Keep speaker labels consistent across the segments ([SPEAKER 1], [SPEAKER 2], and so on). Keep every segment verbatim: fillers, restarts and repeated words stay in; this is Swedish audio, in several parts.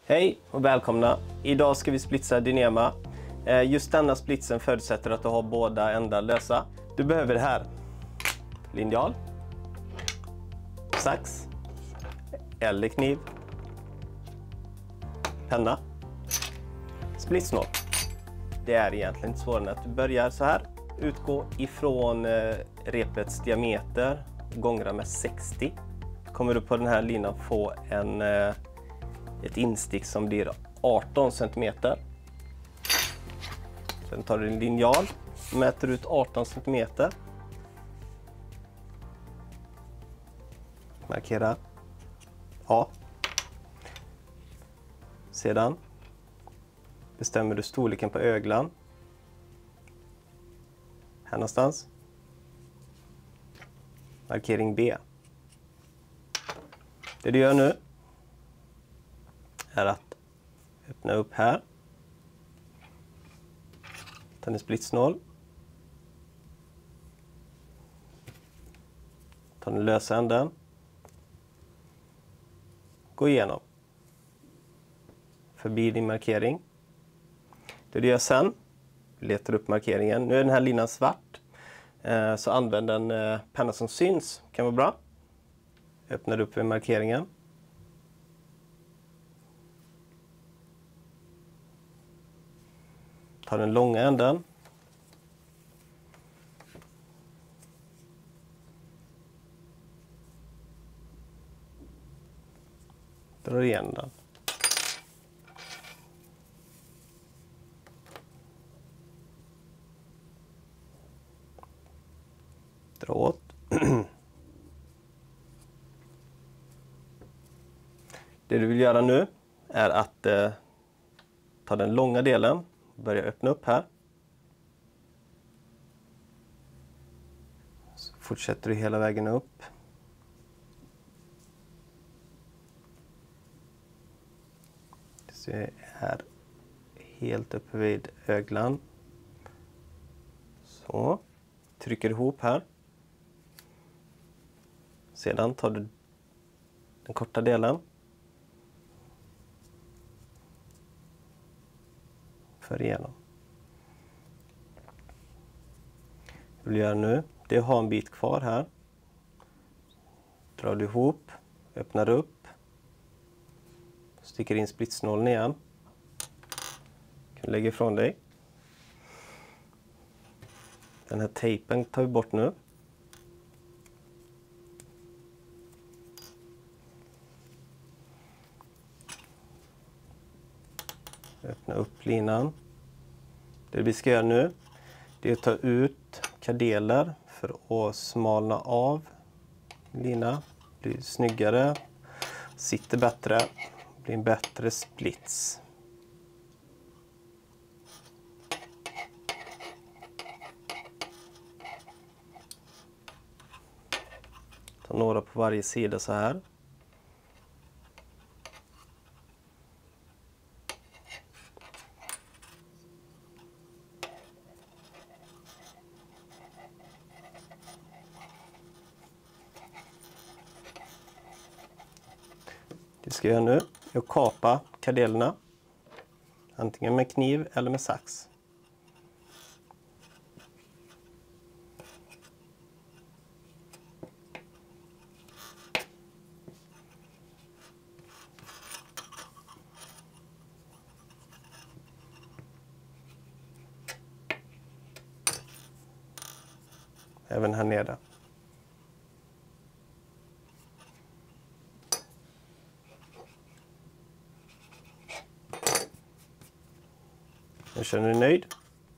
[SPEAKER 1] Hej och välkomna! Idag ska vi splitsa Dyneema. Just denna splitsen förutsätter att du har båda ändar lösa. Du behöver det här. Linjal, sax eller kniv, penna, splitsnål. Det är egentligen inte svårare än att du börjar så här. Utgå ifrån repets diameter, gångra med sextio. Kommer du på den här linan få en, ett instick som blir arton centimeter. Sen tar du en linjal, mäter ut arton centimeter. Markera A. Sedan bestämmer du storleken på öglan. Här någonstans. Markering B. Det du gör nu är att öppna upp här. Ta en splitsnål. Ta den lösa änden. Gå igenom. Förbi din markering. Det du gör sen, letar upp markeringen. Nu är den här linan svart. Så använd en penna som syns. Kan vara bra. Öppnar upp vid markeringen. Ta den långa änden. Drar igen den. Dra åt. Det du vill göra nu är att eh, ta den långa delen. Börja öppna upp här. Så fortsätter du hela vägen upp. Det är helt uppe vid öglan. Så. Trycker ihop här. Sedan tar du den korta delen. För igenom. Det du vill göra nu, det är att ha en bit kvar här. Drar du ihop, öppnar upp. Sticker in splitsnålen igen. Kan lägga ifrån dig. Den här tejpen tar vi bort nu. Öppna upp linan. Det vi ska göra nu, det är att ta ut kardeler för att smalna av lina. Blir snyggare, sitter bättre, blir en bättre splits. Ta några på varje sida så här. Det ska jag göra nu är att kapa kardelerna. Antingen med kniv eller med sax. Även här nere. Nu känner du nöjd.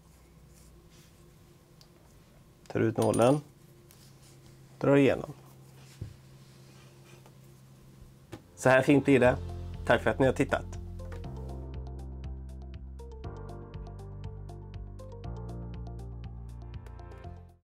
[SPEAKER 1] Tar ut nålen. Drar igenom. Så här fint blir det. Tack för att ni har tittat.